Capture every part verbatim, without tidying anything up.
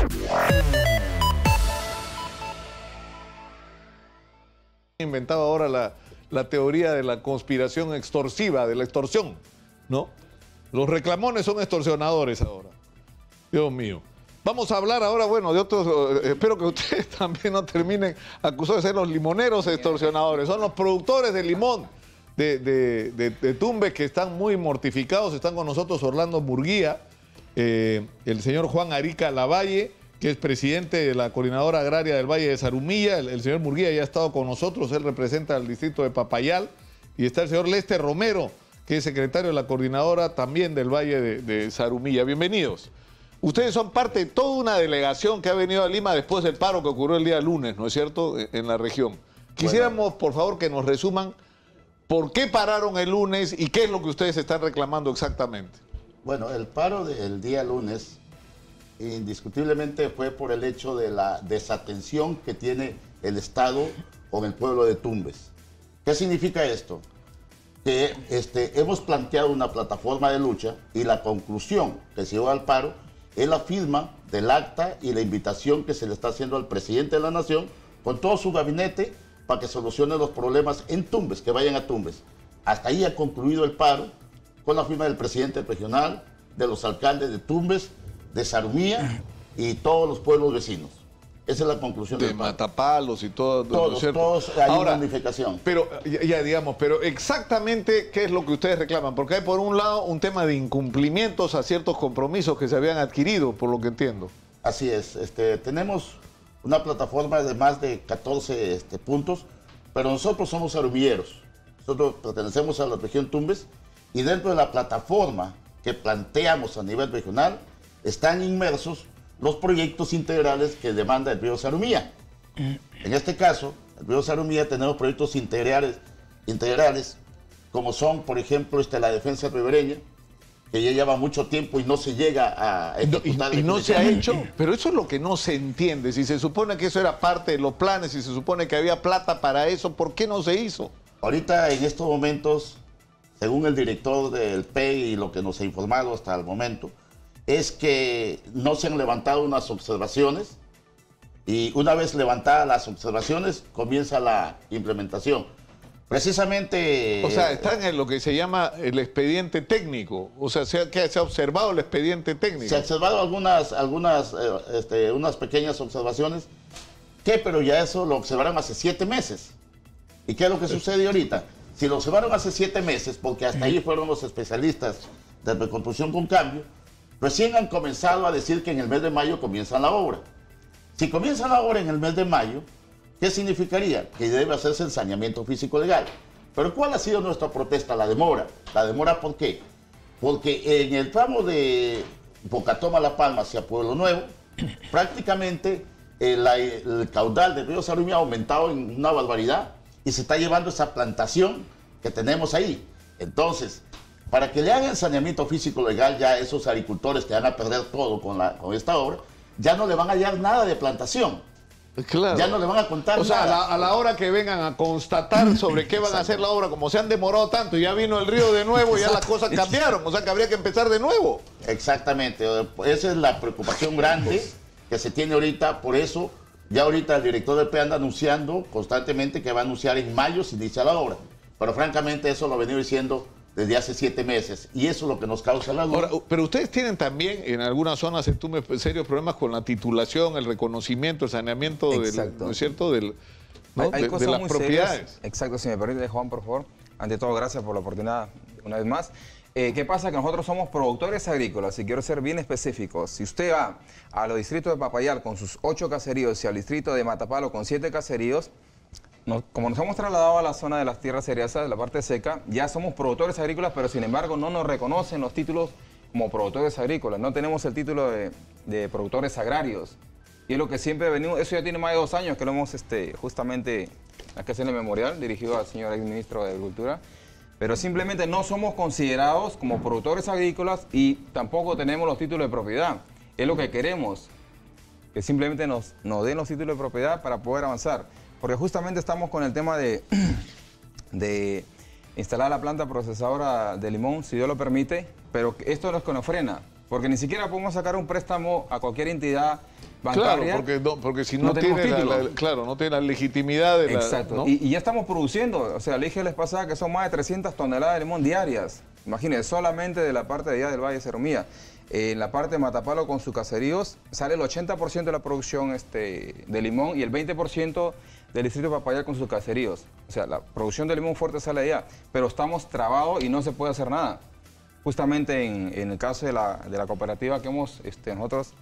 Inventado ahora la, la teoría de la conspiración extorsiva, de la extorsión, ¿no? Los reclamones son extorsionadores ahora. Dios mío. Vamos a hablar ahora, bueno, de otros, eh, espero que ustedes también no terminen acusados de ser los limoneros extorsionadores. Son los productores de limón de, de, de, de Tumbes que están muy mortificados. Están con nosotros Orlando Murguía, eh, el señor Juan Arica Lavalle, que es presidente de la Coordinadora Agraria del Valle de Zarumilla. El, el señor Murguía ya ha estado con nosotros, él representa al distrito de Papayal. Y está el señor Lester Romero, que es secretario de la Coordinadora también del Valle de, de Zarumilla. Bienvenidos. Ustedes son parte de toda una delegación que ha venido a Lima después del paro que ocurrió el día lunes, ¿no es cierto?, en la región. Quisiéramos, bueno, por favor, que nos resuman por qué pararon el lunes y qué es lo que ustedes están reclamando exactamente. Bueno, el paro del día lunes indiscutiblemente fue por el hecho de la desatención que tiene el Estado con el pueblo de Tumbes. ¿Qué significa esto? Que este, hemos planteado una plataforma de lucha y la conclusión que se llevó al paro es la firma del acta y la invitación que se le está haciendo al presidente de la Nación con todo su gabinete para que solucione los problemas en Tumbes, que vayan a Tumbes. Hasta ahí ha concluido el paro con la firma del presidente regional, de los alcaldes de Tumbes, de Zarumilla y todos los pueblos vecinos. Esa es la conclusión de del paro. Matapalos y todo. Todos, ¿no? todos hay Ahora, una unificación. Pero, ya, ya digamos, pero exactamente qué es lo que ustedes reclaman, porque hay por un lado un tema de incumplimientos a ciertos compromisos que se habían adquirido, por lo que entiendo. Así es, este, tenemos una plataforma de más de catorce este, puntos, pero nosotros somos zarumilleros, nosotros pertenecemos a la región Tumbes y dentro de la plataforma que planteamos a nivel regional están inmersos los proyectos integrales que demanda el río Zarumilla. En este caso, el río Zarumilla tenemos proyectos integrales, integrales como son, por ejemplo, este, la defensa ribereña, que ya lleva mucho tiempo y no se llega a ejecutar. Y, y no se ha hecho, pero eso es lo que no se entiende. Si se supone que eso era parte de los planes, si se supone que había plata para eso, ¿por qué no se hizo? Ahorita, en estos momentos, según el director del P E I y lo que nos ha informado hasta el momento, es que no se han levantado unas observaciones y una vez levantadas las observaciones comienza la implementación. Precisamente... O sea, están en lo que se llama el expediente técnico. O sea, ¿se ha, que se ha observado el expediente técnico? Se han observado algunas, algunas eh, este, unas pequeñas observaciones, que pero ya eso lo observaron hace siete meses. ¿Y qué es lo que sucede ahorita? Si lo observaron hace siete meses, porque hasta ahí fueron los especialistas de reconstrucción con cambio, recién han comenzado a decir que en el mes de mayo comienza la obra. Si comienza la obra en el mes de mayo, ¿qué significaría? Que debe hacerse el saneamiento físico legal. Pero ¿cuál ha sido nuestra protesta? La demora. ¿La demora por qué? Porque en el tramo de Bocatoma La Palma hacia Pueblo Nuevo, prácticamente el, el caudal del río Zarumilla ha aumentado en una barbaridad y se está llevando esa plantación que tenemos ahí. Entonces, para que le hagan saneamiento físico legal, ya esos agricultores que van a perder todo con, la, con esta obra, ya no le van a hallar nada de plantación. Claro. Ya no le van a contar o sea, nada. A la, a la hora que vengan a constatar sobre qué van a hacer la obra, como se han demorado tanto, ya vino el río de nuevo, ya las cosas cambiaron, o sea que habría que empezar de nuevo. Exactamente, esa es la preocupación grande que se tiene ahorita, por eso ya ahorita el director del P E I anda anunciando constantemente que va a anunciar en mayo si inicia la obra, pero francamente eso lo ha venido diciendo desde hace siete meses, y eso es lo que nos causa la duda. Ahora, pero ustedes tienen también en algunas zonas en Tumbes serios problemas con la titulación, el reconocimiento, el saneamiento, del, ¿no es cierto?, del, ¿no? Hay, hay de, cosas de las muy propiedades. Serias. Exacto, si me permite, Juan, por favor. Ante todo, gracias por la oportunidad una vez más. Eh, ¿Qué pasa? Que nosotros somos productores agrícolas y quiero ser bien específico. Si usted va a los distritos de Papayal con sus ocho caseríos y al distrito de Matapalo con siete caseríos, Nos, como nos hemos trasladado a la zona de las tierras cereasas, de la parte seca, ya somos productores agrícolas, pero sin embargo no nos reconocen los títulos como productores agrícolas. No tenemos el título de, de productores agrarios. Y es lo que siempre venimos, eso ya tiene más de dos años que lo hemos este, justamente, aquí en el memorial, dirigido al señor exministro de Agricultura, pero simplemente no somos considerados como productores agrícolas y tampoco tenemos los títulos de propiedad. Es lo que queremos, que simplemente nos, nos den los títulos de propiedad para poder avanzar. Porque justamente estamos con el tema de, de instalar la planta procesadora de limón, si Dios lo permite, pero esto no es que nos frena, porque ni siquiera podemos sacar un préstamo a cualquier entidad bancaria. Claro, porque, no, porque si no, no tenemos tiene la, título. la, claro, no tiene la legitimidad de la... Exacto. ¿no? Y, y ya estamos produciendo. O sea, le dije les pasaba que son más de trescientas toneladas de limón diarias. Imagínense, solamente de la parte de allá del Valle de Serumía. Eh, en la parte de Matapalo con sus caseríos sale el ochenta por ciento de la producción este, de limón y el veinte por ciento del distrito de Papayal con sus caseríos. O sea, la producción de limón fuerte sale de allá, pero estamos trabados y no se puede hacer nada. Justamente en, en el caso de la, de la cooperativa que hemos este, nosotros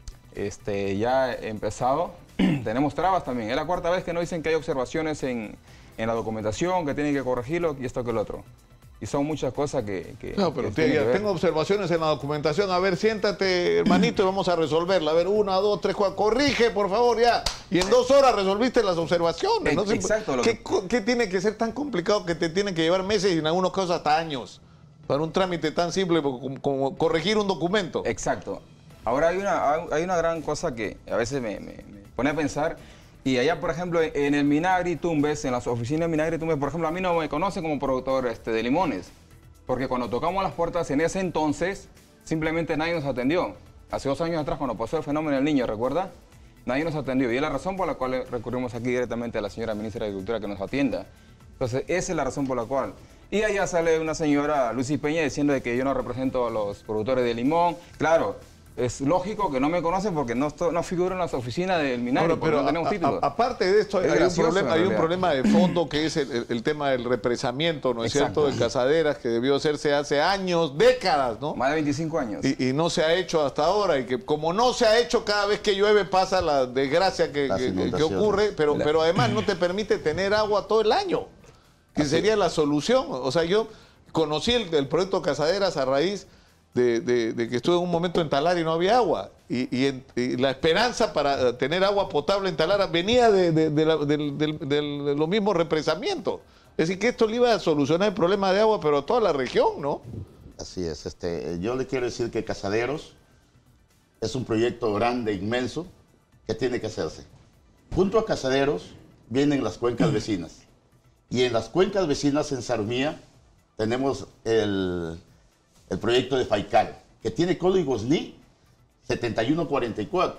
este, ya empezado, tenemos trabas también. Es la cuarta vez que nos dicen que hay observaciones en, en la documentación, que tienen que corregirlo y esto que el otro. Y son muchas cosas que... que no, pero que te, ya, tengo observaciones en la documentación. A ver, siéntate, hermanito, y vamos a resolverla. A ver, una, dos, tres, cuatro. Corrige, por favor, ya. Y en dos horas resolviste las observaciones. ¿No? Exacto. ¿Qué, que... ¿Qué tiene que ser tan complicado que te tiene que llevar meses y en algunos casos hasta años para un trámite tan simple como, como corregir un documento? Exacto. Ahora hay una, hay una gran cosa que a veces me, me, me pone a pensar. Y allá, por ejemplo, en el Minagri Tumbes, en las oficinas de Minagri Tumbes, por ejemplo, a mí no me conocen como productor este, de limones. Porque cuando tocamos las puertas en ese entonces, simplemente nadie nos atendió. Hace dos años atrás, cuando pasó el fenómeno del niño, ¿recuerda? Nadie nos atendió. Y es la razón por la cual recurrimos aquí directamente a la señora ministra de Agricultura que nos atienda. Entonces, esa es la razón por la cual. Y allá sale una señora, Lucy Peña, diciendo de que yo no represento a los productores de limón. Claro. Es lógico que no me conocen porque no, no figuro en las oficinas del Minagri, Ahora, pero no tenemos a, título. A, aparte de esto, hay, hay, un problema, hay un problema de fondo que es el, el, el tema del represamiento, ¿no es Exacto. cierto?, de Casaderas, que debió hacerse hace años, décadas, ¿no? Más de veinticinco años. Y, y no se ha hecho hasta ahora, y que como no se ha hecho, cada vez que llueve pasa la desgracia que, que, que ocurre, pero, pero además no te permite tener agua todo el año, que Así. sería la solución. O sea, yo conocí el, el proyecto Casaderas a raíz De, de, de que estuve en un momento en Talara y no había agua. Y, y, en, y la esperanza para tener agua potable en Talara venía de, de, de, la, de, de, de, de los mismos represamientos. Es decir, que esto le iba a solucionar el problema de agua, pero a toda la región, ¿no? Así es. Este, yo le quiero decir que Casaderos es un proyecto grande, inmenso, que tiene que hacerse. Junto a Casaderos vienen las cuencas vecinas. Y en las cuencas vecinas en Sarumía tenemos el... el proyecto de Faical, que tiene código S N I setenta y uno cuarenta y cuatro.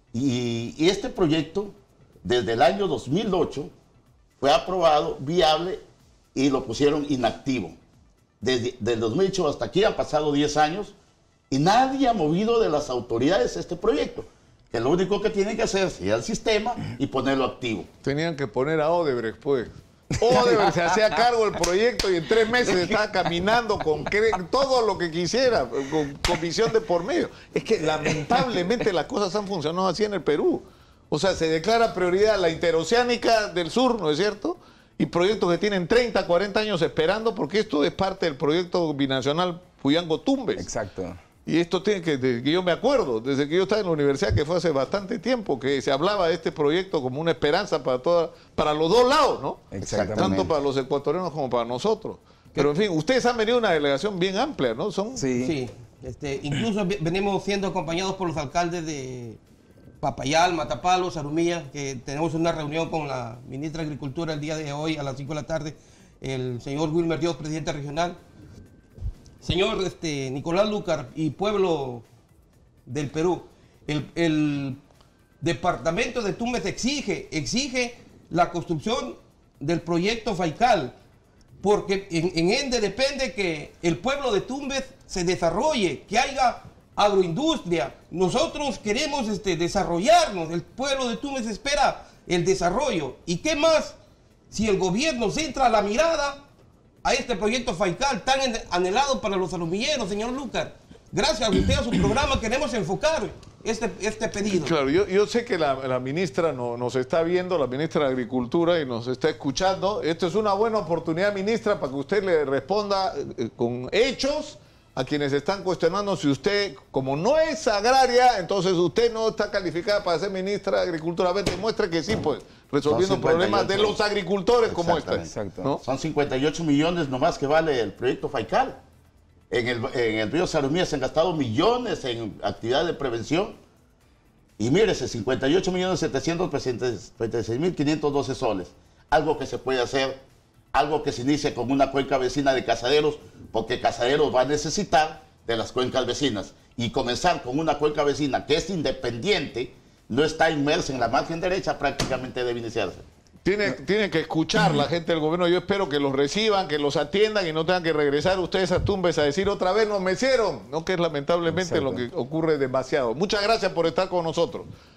Y, y este proyecto, desde el año dos mil ocho, fue aprobado, viable, y lo pusieron inactivo. Desde, desde el dos mil ocho hasta aquí han pasado diez años, y nadie ha movido de las autoridades este proyecto. Que lo único que tienen que hacer es ir al sistema y ponerlo activo. Tenían que poner a Odebrecht, pues. Odebrecht se hacía cargo del proyecto y en tres meses estaba caminando con todo lo que quisiera, con comisión de por medio. Es que lamentablemente las cosas han funcionado así en el Perú. O sea, se declara prioridad la interoceánica del sur, ¿no es cierto? Y proyectos que tienen treinta, cuarenta años esperando, porque esto es parte del proyecto binacional Puyango-Tumbes. Exacto. Y esto tiene que, de, que yo me acuerdo, desde que yo estaba en la universidad, que fue hace bastante tiempo, que se hablaba de este proyecto como una esperanza para toda, para los dos lados, ¿no? Exactamente. Tanto para los ecuatorianos como para nosotros. Pero en fin, ustedes han venido una delegación bien amplia, ¿no? Son... Sí. sí. Este, incluso venimos siendo acompañados por los alcaldes de Papayal, Matapalo, Sarumía, que tenemos una reunión con la ministra de Agricultura el día de hoy a las cinco de la tarde, el señor Wilmer Dios, presidente regional. Señor este, Nicolás Lucar y pueblo del Perú, el, el departamento de Tumbes exige, exige la construcción del proyecto Faical, porque en, en ende depende que el pueblo de Tumbes se desarrolle, que haya agroindustria. Nosotros queremos este, desarrollarnos, el pueblo de Tumbes espera el desarrollo. ¿Y qué más si el gobierno centra la mirada a este proyecto Faical tan anhelado para los alumilleros, señor Lucar? Gracias a usted, a su programa, queremos enfocar este, este pedido. Claro, yo, yo sé que la, la ministra no, nos está viendo, la ministra de Agricultura, y nos está escuchando. Esto es una buena oportunidad, ministra, para que usted le responda eh, con hechos a quienes están cuestionando si usted, como no es agraria, entonces usted no está calificada para ser ministra de Agricultura. A ver, demuestre que sí, pues, resolviendo problemas de los agricultores como este. Exacto. ¿No? Son cincuenta y ocho millones nomás que vale el proyecto Faical. En el, en el río Sarumía se han gastado millones en actividades de prevención. Y mírese, cincuenta y ocho millones setecientos treinta y seis mil quinientos doce soles. Algo que se puede hacer, algo que se inicie con una cuenca vecina de Casaderos, porque Casaderos va a necesitar de las cuencas vecinas. Y comenzar con una cuenca vecina que es independiente, no está inmersa en la margen derecha, prácticamente debe iniciarse. Tienen, tienen que escuchar la gente del gobierno. Yo espero que los reciban, que los atiendan y no tengan que regresar ustedes a Tumbes a decir otra vez nos mecieron. No, que es lamentablemente lo que ocurre demasiado. Muchas gracias por estar con nosotros.